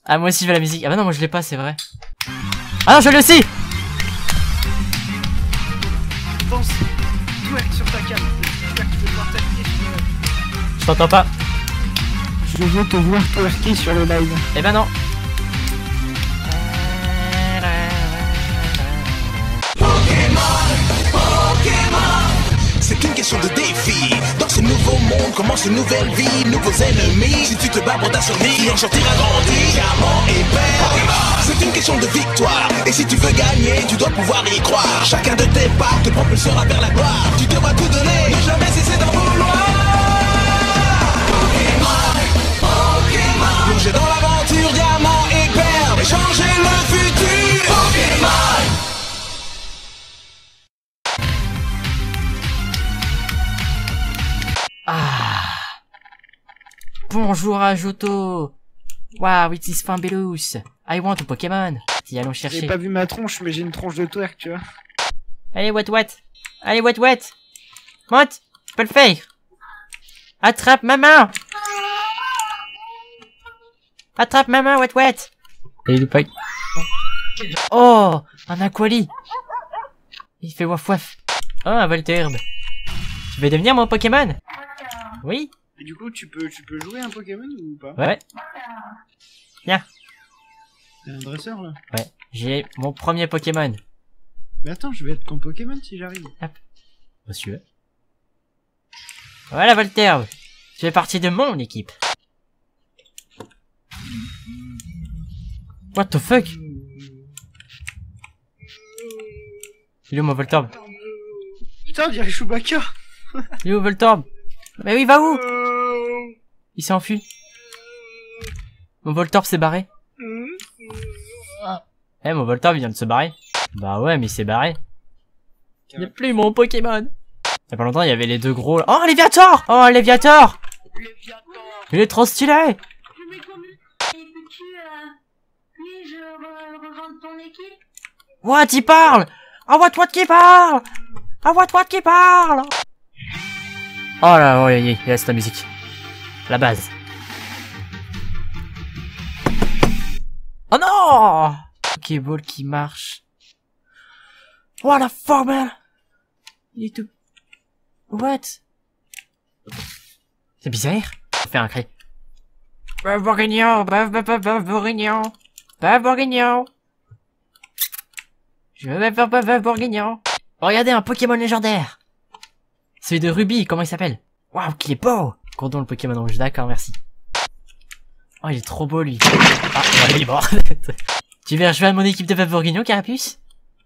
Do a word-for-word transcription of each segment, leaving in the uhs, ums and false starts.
Ah, moi aussi je veux la musique. Ah bah non, moi je l'ai pas, c'est vrai. Ah non, je l'ai aussi. Pense, twerk sur ta cam. J'espère que tu veux voir ta pied sur le... Je t'entends pas. Je veux te voir twerker sur le live. Eh ben non. C'est une question de défi. Dans ce nouveau monde commence une nouvelle vie. Nouveaux ennemis. Si tu te bats pour ta survie, enchanter à grandir. Diamant et paix. C'est une question de victoire. Et si tu veux gagner, tu dois pouvoir y croire. Chacun de tes pas te propulsera vers la gloire. Tu devras tout donner, ne jamais cesser d'en vouloir. Pokémon, Pokémon. Plonger dans l'aventure, diamant et perle. Et changer le futur. Pokémon. Ah. Bonjour à Johto. Wow, it is fabulous. I want a Pokémon. Si, allons chercher. J'ai pas vu ma tronche, mais j'ai une tronche de twerk, tu vois. Allez, Wat Wat. Allez, Wat Wat. Monte, tu peux le faire. Attrape ma main. Attrape ma main, Wat Wat. Et il pas... Oh, un Aquali. Il fait waf waf. Oh, un Volterbe. Tu veux devenir mon Pokémon? Oui. Et du coup, tu peux, tu peux jouer un Pokémon ou pas? Ouais. Viens. T'es un dresseur là? Ouais. J'ai mon premier Pokémon. Mais attends, je vais être ton Pokémon si j'arrive. Hop. Monsieur. Voilà, Volterbe. Tu fais partie de mon équipe. What the fuck? Il est où mon Voltorb? Putain, on dirait Chewbacca. Il est où Voltorb? Mais oui, va où? Il s'est enfui. Mon Voltorb s'est barré. Eh, mon Voltorb il vient de se barrer. Bah ouais, mais il s'est barré. Il n'y a plus mon Pokémon. Il y a pas longtemps, il y avait les deux gros... Oh, Léviator! Oh, Léviator! Il est trop stylé! Je m'ai connu. Et peux-tu, euh, puis-je re rejoindre ton équipe? What, il parle! Ah, what, what qui parle! Ah, what, what qui parle! Oh là, oh, il y a la musique. La base. Oh non! Pokéball qui marche. Oh la formule! Il est tout... What? C'est bizarre. On fait un cri. Bœuf bourguignon, bœuf, bœuf, bœuf, bœuf bourguignon. Bœuf bourguignon. Je veux bœuf, bœuf, bœuf bourguignon. Oh, regardez, un Pokémon légendaire. Celui de Ruby, comment il s'appelle? Waouh, qu'il est beau! Cordon le Pokémon rouge, d'accord, merci. Oh, il est trop beau, lui. Ah, ouais, il est mort. Tu veux rejoindre mon équipe de bœuf bourguignon, Carapuce?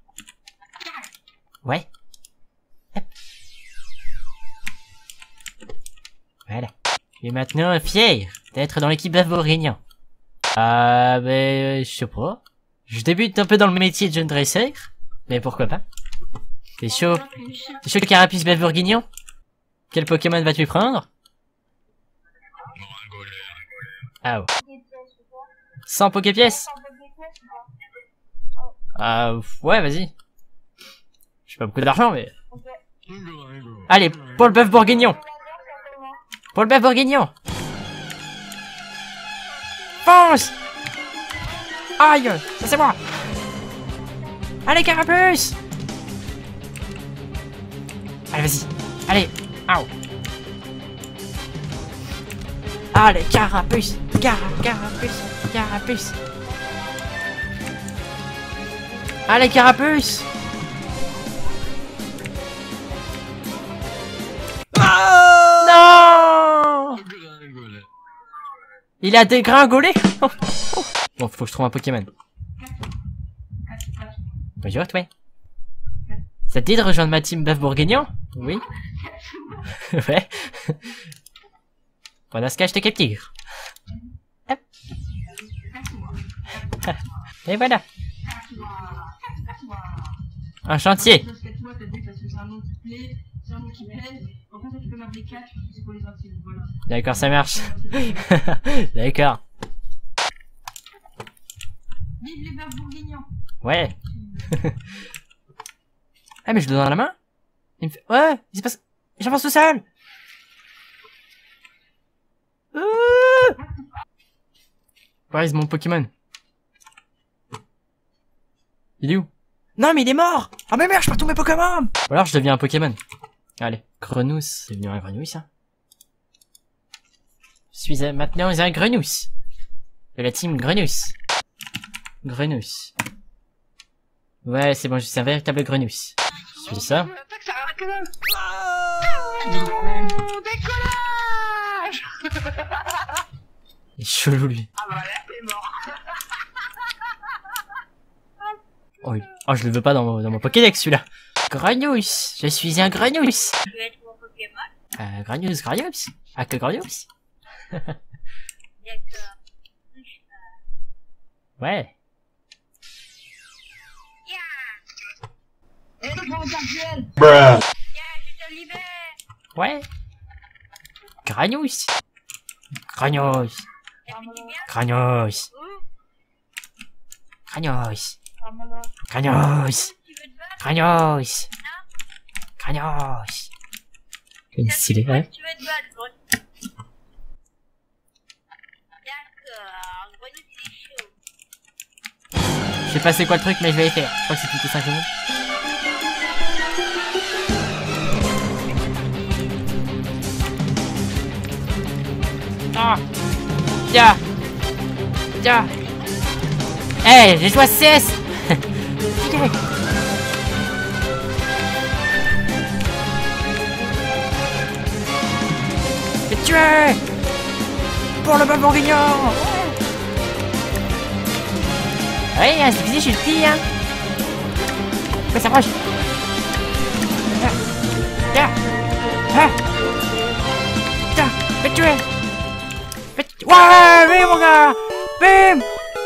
Ouais. Hop. Voilà. Et maintenant, fier d'être dans l'équipe bœuf bourguignon. Ah, euh, ben, je sais pas. Je débute un peu dans le métier de jeune dresseur, mais pourquoi pas? T'es chaud? T'es chaud, Carapuce bœuf bourguignon? Quel Pokémon vas-tu prendre? Ah ouais. cent Poképièces? Ah, ouais, vas-y. J'ai pas beaucoup d'argent, mais... Allez, pour le bœuf bourguignon! Pour le bœuf bourguignon! Fonce! Aïe! Ça c'est moi! Allez, Carapuce! Allez, vas-y! Allez! Au! Allez, Carapuce! Cara, Carapuce! Carapuce! Allez, Carapuce! Non! Il a dégringolé. Bon, faut que je trouve un Pokémon. Bonjour, toi. Ça te dit de rejoindre ma team bœuf bourguignon? Oui. Ouais. Pendant ce cas, je te capture. Hop. Et voilà. Un chantier. D'accord, ça marche. D'accord. Vive les bœufs bourguignons. Ouais. Ah, mais je le donne dans la main? Il me fait... Ouais, il se passe... J'avance tout seul. Euh... Where is mon Pokémon? Il est où? Non mais il est mort! Ah mais merde, je perds tous mes Pokémon! Ou alors je deviens un Pokémon. Allez, Grenousse, c'est devenu un Grenouille ça. Je suis un- maintenant un Grenousse. De la team Grenousse. Grenousse. Ouais, c'est bon, je suis un véritable Grenousse. Je fais ça. Attaque, ça arrête que dalle. Oh, décollage. Il est chelou lui. Ah bah là, t'es mort. Oh, il- oh, je le veux pas dans mon, dans mon Pokédex celui-là. Grenousse, je suis un Grenousse. Tu veux être mon Pokémon? Euh, Grenousse, Grenousse. Ah, que Grenousse. D'accord. Ouais. Et le grand actuel. Tiens, je te libère. Ouais. Grenousse. Grenousse. Ça fait du bien? Grenousse. Ouh, Grenousse. Ramolo. Grenousse. tu veux te battre? Grenousse. Grenousse. Quel stylé, ouais. Tu veux te battre, Grenouille? D'accord, Grenouille, c'est chaud. Je sais pas c'est quoi le truc, mais je vais le faire. Je crois que c'est toutes les cinq secondes. Ah. Tiens. Tiens. Eh, hey, j'ai joué à C S. Mais tué. Pour le ballon Bourguignon. Ouais, hein, c'est difficile, je suis le petit, hein. Mais ça approche. Tiens. Ah. Tiens, fais tuer. Fais tuer. Ouais, oui, mon gars. Bim.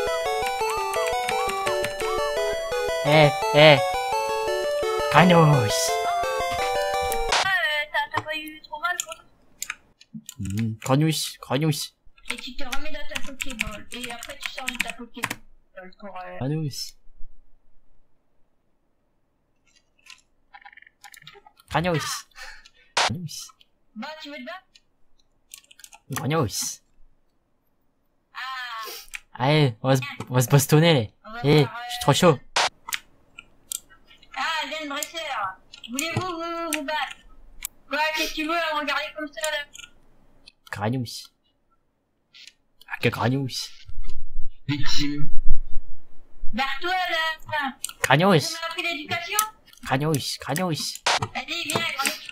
Eh, eh. Grenouille. Euh, t'as t'as pas eu trop mal, quoi? Mmh, Grenouille, Grenouille. Et tu te remets dans ta Pokéball. Et après, tu sors de ta Pokéball. Correct. Grenouille. Grenouille. Grenouille. Bah, tu veux te battre? Grenouille. Ah, Allez, on va se, on va se bastonner, les. on va Eh, faire, je suis euh, trop chaud. Ah, Zen Dresser. Voulez-vous vous, vous battre? Quoi, qu'est-ce que tu veux à me regarder comme ça, là? Grenouille. Ah, que grenouille. Victime. Barre-toi, là. Grenouille. Tu m'as appris l'éducation? Grenouille. Grenouille. Vas-y, viens, Grenouille.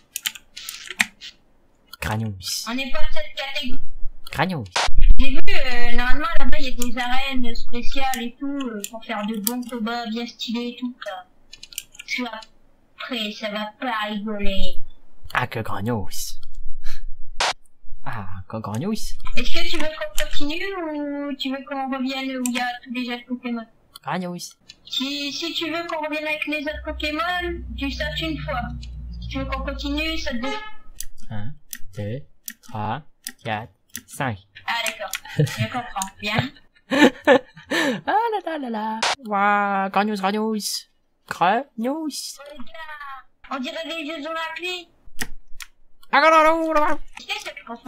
Grenouille. On n'est pas de cette catégorie. Grenouille. J'ai vu, euh, normalement, là-bas, il y a des arènes spéciales et tout, euh, pour faire de bons combats bien stylés et tout, quoi. Je suis après, ça va pas rigoler. Ah, que grenouille. Ah, que grenouille. Est-ce que tu veux qu'on continue ou tu veux qu'on revienne où il y a tous les autres Pokémon? Grenouille. Si, si tu veux qu'on revienne avec les autres Pokémon, tu sautes une fois. Si tu veux qu'on continue, saute deux. un, deux, trois, quatre, cinq. Ah d'accord, je comprends. Bien. Ah là là là là. Waouh, grenouille, grenouille. Grenouille. Oh, les gars, on dirait des Jeux Olympiques. Ah, grenouille, grenouille. Qu'est-ce que c'est qu'on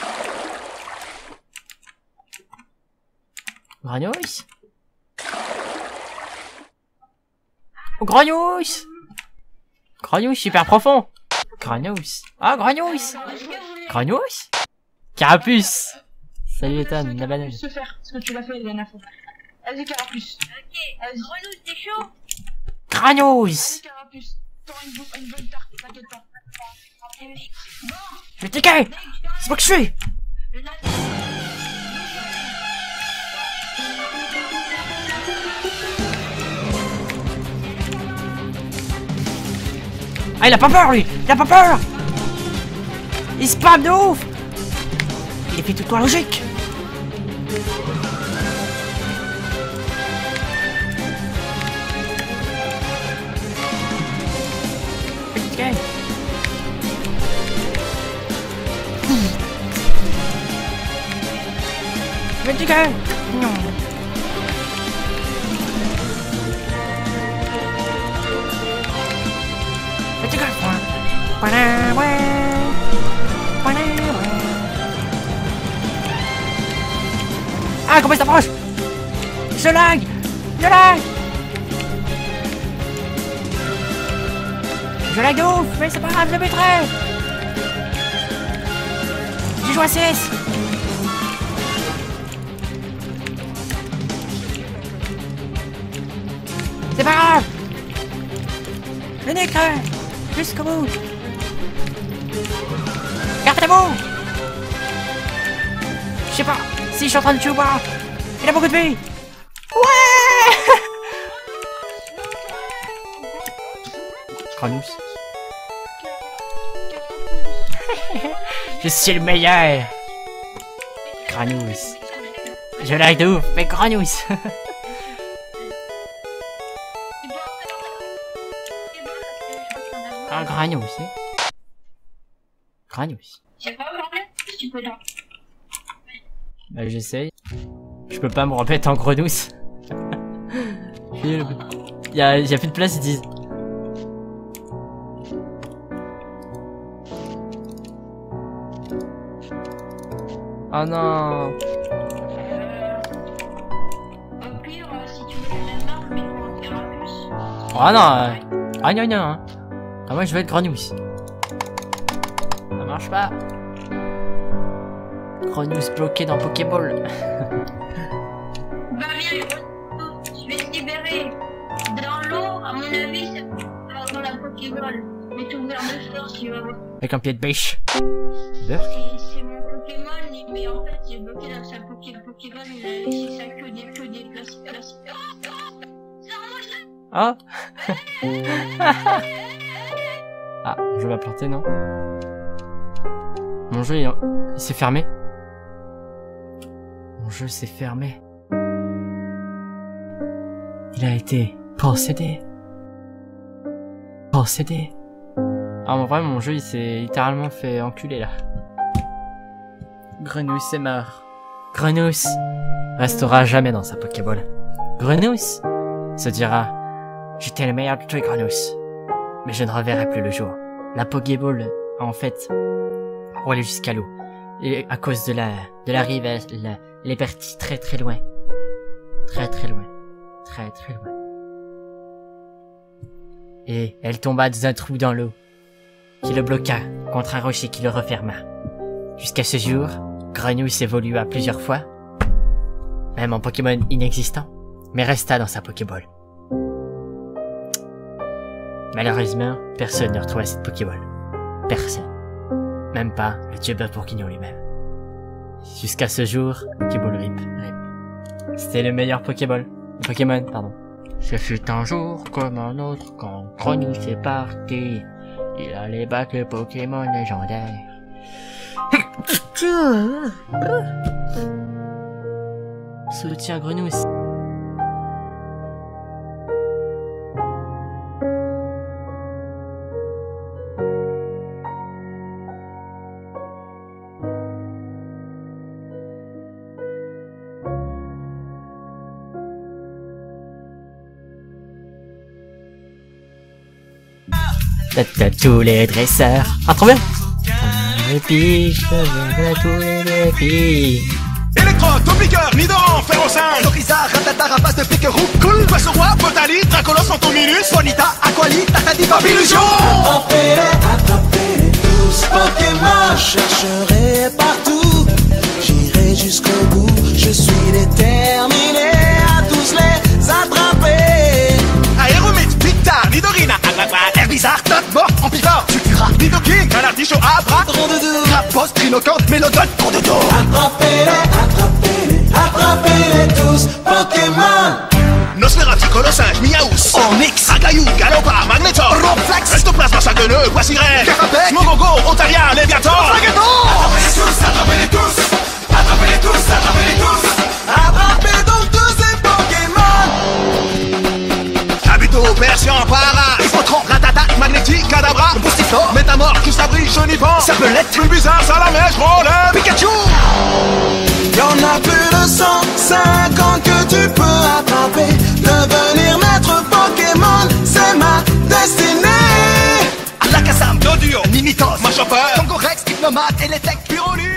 Grenouille. Oh, grenouille. Grenouille, super profond. Grenouille. Ah, grenouille. Est-ce que vous voulez... Grenouille. Carapuce. Salut Ethan, la banane. Se faire ce que tu l'as fait la dernière fois. Vas-y, Carapuce. Ok, Vas-y. Grenouille, t'es chaud? Grenouille. Vas-y, Carapuce. T'auras une, bou- une bonne tarte, t'inquiète pas. Bon, Je vais t'écailler. mec, je C'est moi que je suis. le note. Ah, il a pas peur, lui. Il a pas peur. Il spam de ouf. Il est fait tout toi logique. Ok. Je vais te dire. Non. Je vais te dire. Voilà, ouais. Voilà, ouais. Ah, Ah, comment il s'approche? Je lag! Je lag! Je lag de ouf, mais c'est pas grave, je le mettrai! J'ai joué à C S! C'est pas grave! Le nez creux! Jusqu'au bout! Gardez-vous! Je sais pas si je suis en train de tuer ou pas! Il a beaucoup de vie! Ouais! Granous. Je suis le meilleur! Granous. Je like de ouf, mais Granous! Un Granous, hein? Granous. C'est pas vrai, tu peux donc. Bah j'essaye. Je peux pas me remettre en Grenousse. Il y a, y a plus de place, ils disent. Oh non. Au pire, si tu veux la marque, mais pour en faire un plus. Oh non. euh, Ah non non. Hein. Ah moi je veux être Grenousse. Ça marche pas. Grenousse bloqué dans Pokéball. Bah bien, je vais se libérer. Dans l'eau, à mon avis, c'est dans la Pokéball. Je vais t'ouvrir de force, tu vas voir. Avec un pied de bêche. Burk. C'est c'est mon Pokémon, mais en fait, il est bloqué dans sa Poké Pokéball, il a laissé sa queue des queues des places. places. Ah. Ah, je vais planter, non? Mon jeu, il, il s'est fermé. Mon jeu s'est fermé. Il a été possédé. Possédé. Ah, en vrai, mon jeu, il s'est littéralement fait enculer, là. Grenousse est mort. Grenousse restera jamais dans sa Pokéball. Grenousse se dira: j'étais le meilleur de tous les Grenousse. Mais je ne reverrai plus le jour. La Pokéball a en fait roulé jusqu'à l'eau. Et à cause de la, de la rive, elle, elle, elle est partie très très loin. Très très loin. Très très loin. Et elle tomba dans un trou dans l'eau, qui le bloqua contre un rocher qui le referma. Jusqu'à ce jour, Grenousse évolua plusieurs fois, même en Pokémon inexistant, mais resta dans sa Pokéball. Malheureusement, personne ne retrouva cette Pokéball. Personne. Même pas le dieu bœuf bourguignon lui-même. Jusqu'à ce jour, Pokéball rip, rip. C'était le meilleur Pokéball. Pokémon, pardon. Ce fut un jour comme un autre quand Grenousse est parti. Il allait battre le Pokémon légendaire. Soutien Grenousse. T'as tous les dresseurs. Ah, trop bien. Et puis, je veux tous les défis. Electro, Topiqueur, Nidoran, Ferrosin, Lorizard, Ratata, Rapace de Piqueroux, Cool, Poisson Roi, Potali, Dracolos, Antominus, Bonita, Aquali, Tatadi, Babillusion. Attrapez-les, attrapez-les tous, Pokémon, je chercherai partout, j'irai jusqu'au bout, je suis déterminé à tous les attraper. Aéromite, Pictar, Nidorina, Agragua, Herbizarre, Totbor, Ampivore, Sulfura, Nidoking, Canardicho, Abra, Rondoudou, Rapos, Trinocante, Mélodon, Rondoudou. attrapez-les, attrapez-les, attrapez-les tous, Pokémon. Nosferatu, Colossinge, Miaous, Onyx, Agayou, Galopard, Magnetor, Roplex, Restoplasma, Sagueneux, Voicirène, Carapec, Mogogo, Ontarien, Léviator, Attrapez-les tous, attrapez-les tous, attrapez-les tous, attrapez-les tous. Attrapez donc tous ces Pokémon. Kabuto, Persian, Para, Hippotron, Ratata, Magnétique, Kadabra, Boustiflor, Métamorph, Kisabri, Chenipan, Sapelette, Bulbizarre, Salamèche, Roller, Pikachu. Y'en a plus de cent cinquante que tu peux attraper. Devenir maître Pokémon, c'est ma destinée. Alakazam, Doduo, Mimitos, Machoppeur, Tongorex, Hypnomate, Eletec, Pyrolu.